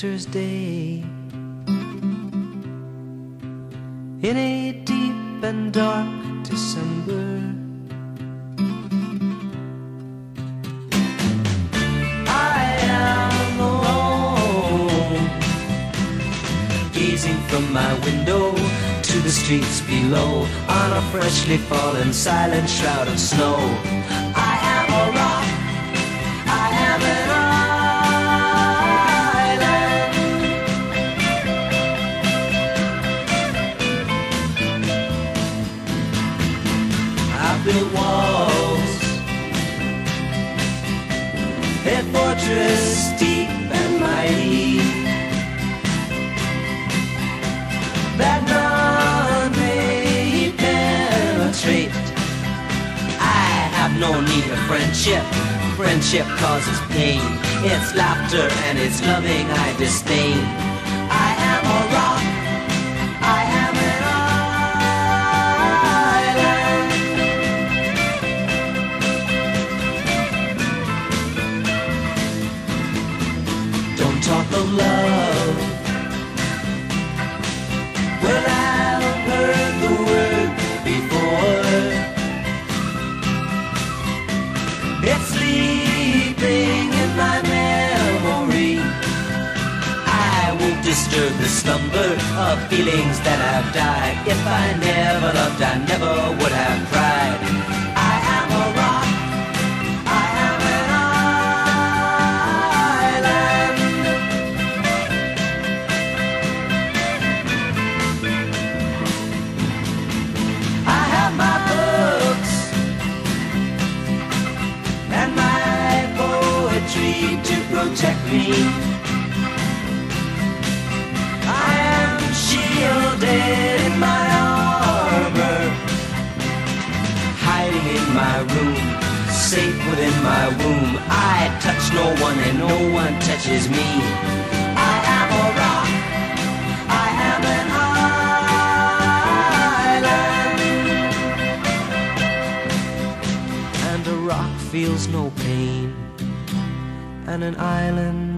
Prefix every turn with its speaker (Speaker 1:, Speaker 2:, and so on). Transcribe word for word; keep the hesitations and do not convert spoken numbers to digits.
Speaker 1: winter's day. In a deep and dark December, I am alone, gazing from my window to the streets below, on a freshly fallen silent shroud of snow. I am a rock, I am an island. I built walls, a fortress deep and mighty, that none may penetrate. I have no need of friendship. Friendship causes pain. It's laughter and it's loving I disdain. I am a rock, I am an island. Don't talk of love, well, I've heard the word before. It's sleeping in my memory. I won't disturb the slumber of feelings that have died. If I never loved, I never would have cried. I am a rock, I am an island. I have my books and my poetry to protect me. I am shielded in my armor, hiding in my room, safe within my womb. I touch no one and no one touches me. I am a rock, I am an island. And a rock feels no pain, and an island